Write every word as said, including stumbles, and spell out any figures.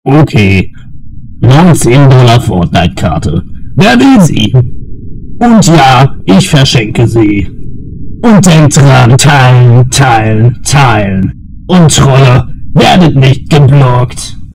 Okay. neunzehn Dollar Fortnite-Karte. Wer will sie? Und ja, ich verschenke sie. Und denkt dran, teilen, teilen, teilen. Und Trolle, werdet nicht geblockt.